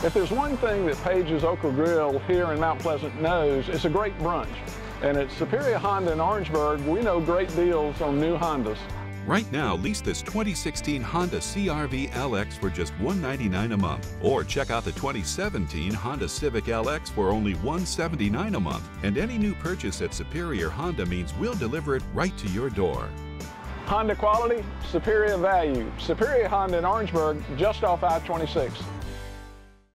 If there's one thing that Page's Okra Grill here in Mount Pleasant knows, it's a great brunch. And at Superior Honda in Orangeburg, we know great deals on new Hondas. Right now, lease this 2016 Honda CR-V LX for just $199 a month. Or check out the 2017 Honda Civic LX for only $179 a month. And any new purchase at Superior Honda means we'll deliver it right to your door. Honda quality, superior value. Superior Honda in Orangeburg, just off I-26.